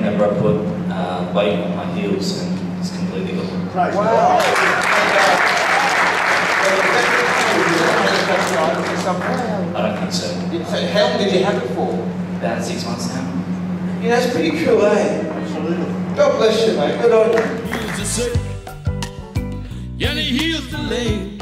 whenever I put weight on my heels, and it's completely gone. Wow. I don't think so. So how long did you have it for? About 6 months now. Yeah, that's pretty cool, eh? Absolutely. God bless you, mate. Good on you. Heals the sick, and he heals the lame.